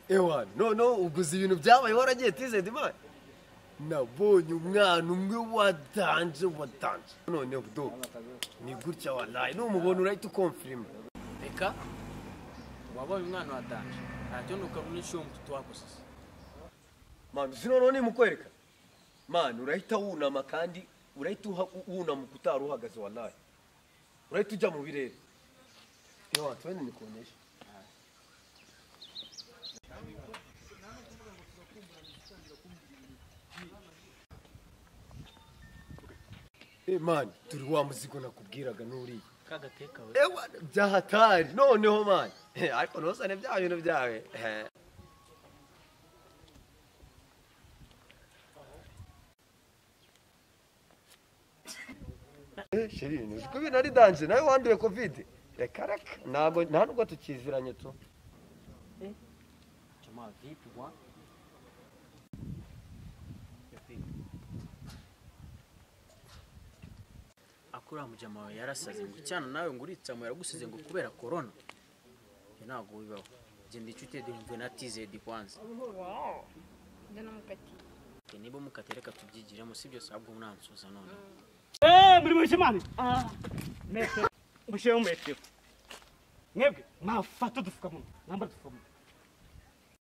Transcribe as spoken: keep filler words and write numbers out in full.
ewana no no uguze ibintu byabaye waragiye tizedi man nabonye umwana umwe wadanje wadanje none budo ni gutya wallahi numubona urahita ukonfirma reka wabonye umwana wadanje ntacyo nukarunisha uwo mtutu wako sasa man zino none mukwereka man urahita wunama kandi urahita wunama kutari uhagaze wallahi urahita ujya mu birere ewana twende nikuonesha Eh man turi wa muzigo nakubwiraga nuri kagateka we ewa byahatari noneho man ariko nosane bya bintu byawe eh sheri ni uko bintu ari danje nawe wanduye covid reka reka nago nta nubwo tukiziranye tu eh jamaa vipi bwana akura mu jamaa yarasaze ngo cyana nawe nguritsa mu yaragusize ngo kubera corona ntago bibaho je ndicute de mve na tizedi kwanza wow ndana mukati nibo mukatereka tubyigiramo sibyo sabwo mwansuza none eh muri mwishimane ah mete musheho mete mwebwe mafata dufuka mu namba dufuka